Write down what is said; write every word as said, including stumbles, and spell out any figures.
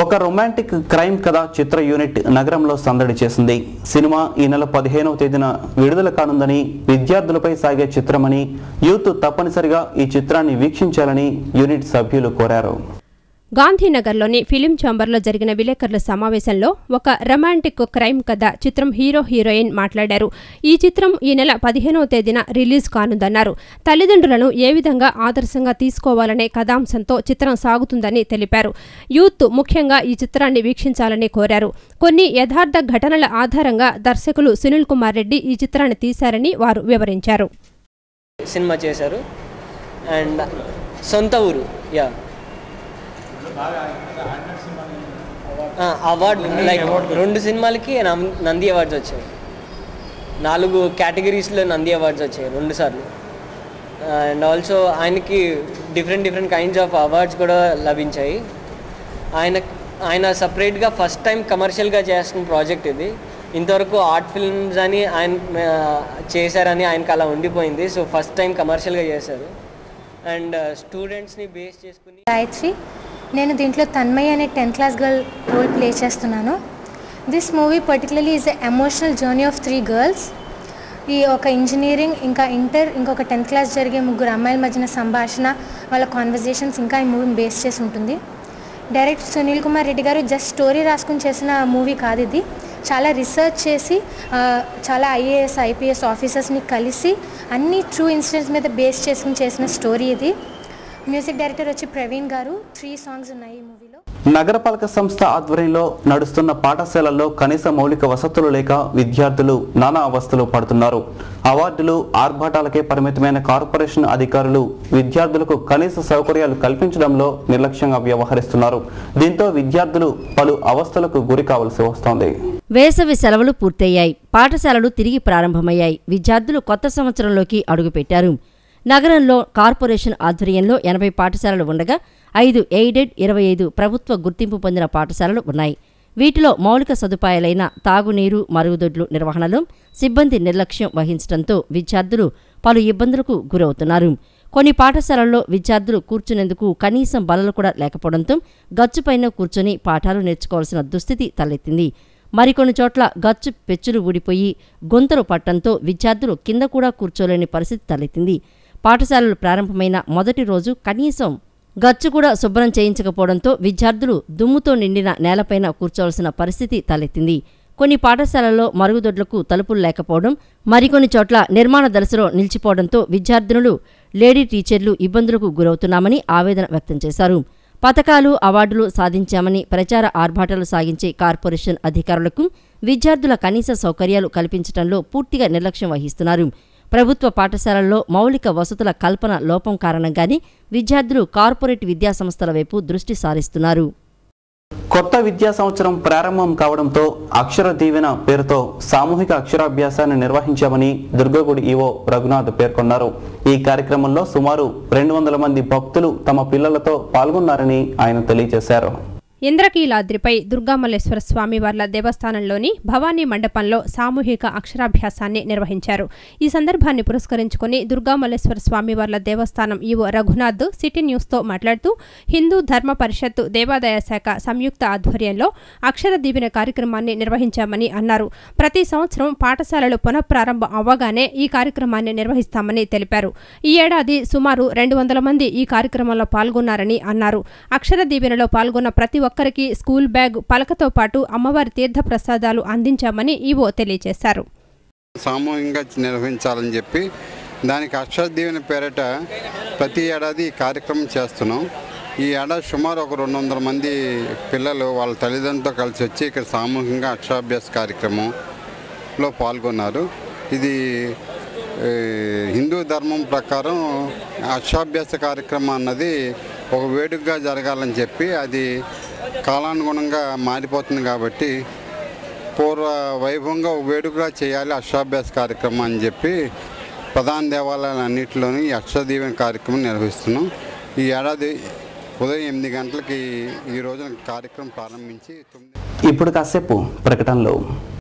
ఒక romantic crime కథ చిత్ర unit నగరంలో సందడి చేసింది. సినిమా ఈ నెల పదిహేనవ తేదీన విడుదల కానుందని, విద్యార్థులపై సాగే చిత్రమని, యూత్ తప్పనిసరిగా ఈ చిత్రాన్ని వీక్షించాలని యూనిట్ సభ్యులు కోరారు. గాంధీనగర్లోని ఫిలిం ఛాంబర్లో జరిగిన విలేకరుల సమావేశంలో ఒక రొమాంటిక్ క్రైమ్ కథ చిత్రం హీరో హీరోయిన్ మాట్లాడారు. ఈ చిత్రం ఈ నెల పదిహేనవ తేదీన రిలీజ్ కానుందన్నారు. తల్లిదండ్రులను ఏ విధంగా ఆదర్శంగా తీసుకోవాలనే కథాంశంతో చిత్రం సాగుతుందని తెలిపారు. యూత్ ముఖ్యంగా ఈ చిత్రాన్ని వీక్షించాలని కోరారు. కొన్ని యథార్థ ఘటనల ఆధారంగా దర్శకులు సునీల్ కుమార్ రెడ్డి ఈ చిత్రాన్ని తీశారని వారు వివరించారు. సినిమా చేశారు అండ్ సొంత ఊరు యా అవార్డు లైక్ రెండు సినిమాలకి నంది అవార్డ్స్ వచ్చాయి. నాలుగు కేటగిరీస్లో నంది అవార్డ్స్ వచ్చాయి రెండు సార్లు. అండ్ ఆల్సో ఆయనకి different different kinds of awards కూడా లభించాయి. ఆయన ఆయన సపరేట్గా ఫస్ట్ టైం కమర్షియల్గా చేస్తున్న ప్రాజెక్ట్ ఇది. ఇంతవరకు ఆర్ట్ ఫిల్మ్స్ అని ఆయన చేశారని ఆయనకు అలా ఉండిపోయింది. సో ఫస్ట్ టైం కమర్షియల్గా చేశారు. అండ్ స్టూడెంట్స్ని బేస్ చేసుకుని గాయత్రి, నేను దీంట్లో తన్మయ్ అనే tenth class girl role play చేస్తున్నాను. This movie particularly is a emotional journey of three girls. ఈ ఒక ఇంజనీరింగ్, ఇంకా ఇంటర్, ఇంకొక టెన్త్ క్లాస్ జరిగే ముగ్గురు అమ్మాయిల మధ్యన సంభాషణ, వాళ్ళ కాన్వర్జేషన్స్ ఇంకా ఈ మూవీని బేస్ చేసి ఉంటుంది. డైరెక్టర్ సునీల్ కుమార్ రెడ్డి గారు జస్ట్ స్టోరీ రాసుకుని చేసిన మూవీ కాదు ఇది. చాలా రీసెర్చ్ చేసి చాలా ఐఏఎస్ ఐపీఎస్ ఆఫీసర్స్ని కలిసి అన్ని ట్రూ ఇన్సిడెంట్స్ మీద బేస్ చేసుకుని చేసిన స్టోరీ ఇది. మ్యూజిక్ డైరెక్టర్ వచ్చి ప్రవీణ్ గారు. త్రీ సాంగ్స్ ఉన్నాయి ఈ మూవీలో. నగరపాలక సంస్థ ఆధ్వర్యంలో నడుస్తున్న పాఠశాలల్లో కనీస మౌలిక వసతులు లేక విద్యార్థులు నానా అవస్థలు పడుతున్నారు. అవార్డులు ఆర్భాటాలకే పరిమితమైన కార్పొరేషన్ అధికారులు విద్యార్థులకు కనీస సౌకర్యాలు కల్పించడంలో నిర్లక్ష్యంగా వ్యవహరిస్తున్నారు. దీంతో విద్యార్థులు పలు అవస్థలకు గురి కావాల్సి వస్తోంది. వేసవి సెలవులు పూర్తయ్యాయి. పాఠశాలలు తిరిగి ప్రారంభమయ్యాయి. విద్యార్థులు కొత్త సంవత్సరంలోకి అడుగుపెట్టారు. నగరంలో కార్పొరేషన్ ఆధ్వర్యంలో ఎనభై పాఠశాలలు ఉండగా ఐదు ఎయిడెడ్, ఇరవై ఐదు ప్రభుత్వ గుర్తింపు పొందిన పాఠశాలలు ఉన్నాయి. వీటిలో మౌలిక సదుపాయాలైన తాగునీరు, మరుగుదొడ్లు నిర్వహణలో సిబ్బంది నిర్లక్ష్యం వహించడంతో విద్యార్థులు పలు ఇబ్బందులకు గురవుతున్నారు. కొన్ని పాఠశాలల్లో విద్యార్థులు కూర్చునేందుకు కనీసం బల్లలు కూడా లేకపోవడంతో గచ్చుపైన కూర్చొని పాఠాలు నేర్చుకోవాల్సిన దుస్థితి తలెత్తింది. మరికొన్ని చోట్ల గచ్చు పెచ్చులు ఊడిపోయి గొంతలు పట్టడంతో విద్యార్థులు కింద కూడా కూర్చోలేని పరిస్థితి తలెత్తింది. పాఠశాలలు ప్రారంభమైన మొదటి రోజు కనీసం గచ్చు కూడా శుభ్రం చేయించకపోవడంతో విద్యార్థులు దుమ్ముతో నిండిన నేలపైన కూర్చోవలసిన పరిస్థితి తలెత్తింది. కొన్ని పాఠశాలల్లో మరుగుదొడ్లకు తలుపులు లేకపోవడం, మరికొన్ని చోట్ల నిర్మాణ దశలో నిలిచిపోవడంతో విద్యార్థినులు, లేడీ టీచర్లు ఇబ్బందులకు గురవుతున్నామని ఆవేదన వ్యక్తం చేశారు. పథకాలు, అవార్డులు సాధించామని ప్రచార ఆర్భాటాలు సాగించే కార్పొరేషన్ అధికారులకు విద్యార్థుల కనీస సౌకర్యాలు కల్పించడంలో పూర్తిగా నిర్లక్ష్యం వహిస్తున్నారు. ప్రభుత్వ పాఠశాలల్లో మౌలిక వసతుల కల్పన లోపం కారణంగానే విద్యార్థులు కార్పొరేట్ విద్యాసంస్థల వైపు దృష్టి సారిస్తున్నారు. కొత్త విద్యా సంవత్సరం ప్రారంభం కావడంతో అక్షర దీవెన పేరుతో సామూహిక అక్షరాభ్యాసాన్ని నిర్వహించామని దుర్గగుడి ఈవో రఘునాథ్ పేర్కొన్నారు. ఈ కార్యక్రమంలో సుమారు రెండు వందల మంది భక్తులు తమ పిల్లలతో పాల్గొన్నారని ఆయన తెలియజేశారు. ఇంద్రకీలాద్రిపై దుర్గామల్లేశ్వర స్వామివార్ల దేవస్థానంలోని భవానీ మండపంలో సామూహిక అక్షరాభ్యాసాన్ని నిర్వహించారు. ఈ సందర్భాన్ని పురస్కరించుకుని దుర్గామల్లేశ్వర స్వామివార్ల దేవస్థానం ఈవో రఘునాథ్ సిటీ న్యూస్తో మాట్లాడుతూ హిందూ ధర్మ పరిషత్ దేవాదాయ శాఖ సంయుక్త ఆధ్వర్యంలో అక్షర దీవెన కార్యక్రమాన్ని నిర్వహించామని అన్నారు. ప్రతి సంవత్సరం పాఠశాలలు పునఃప్రారంభం అవ్వగానే ఈ కార్యక్రమాన్ని నిర్వహిస్తామని తెలిపారు. ఈ ఏడాది సుమారు రెండు వందల మంది ఈ కార్యక్రమంలో పాల్గొన్నారని అన్నారు. అక్షర దీవెనలో పాల్గొన్న ప్రతి ఒక్కరికి స్కూల్ బ్యాగ్, పలకతో పాటు అమ్మవారి తీర్థ ప్రసాదాలు అందించామని ఈవో తెలియజేశారు. సామూహికంగా నిర్వహించాలని చెప్పి దానికి అక్షర దీవెన పేరిట ప్రతి ఏడాది ఈ కార్యక్రమం చేస్తున్నాం. ఈ ఏడాది సుమారు ఒక రెండు వందల మంది పిల్లలు వాళ్ళ తల్లిదండ్రులతో కలిసి వచ్చి ఇక్కడ సామూహికంగా అక్షరాభ్యాస కార్యక్రమంలో పాల్గొన్నారు. ఇది హిందూ ధర్మం ప్రకారం అక్షరాభ్యాస కార్యక్రమం అన్నది ఒక వేడుకగా జరగాలని చెప్పి అది కాలానుగుణంగా మారిపోతుంది కాబట్టి పూర్వ వైభవంగా ఒక వేడుకగా చేయాలి అక్షరాభ్యాస కార్యక్రమం అని చెప్పి ప్రధాన దేవాలయాలన్నింటిలోని ఈ అక్షర దీవెన కార్యక్రమం నిర్వహిస్తున్నాం. ఈ ఏడాది ఉదయం ఎనిమిది గంటలకి ఈ రోజున కార్యక్రమం ప్రారంభించి ఇప్పుడు కాసేపు ప్రకటనలో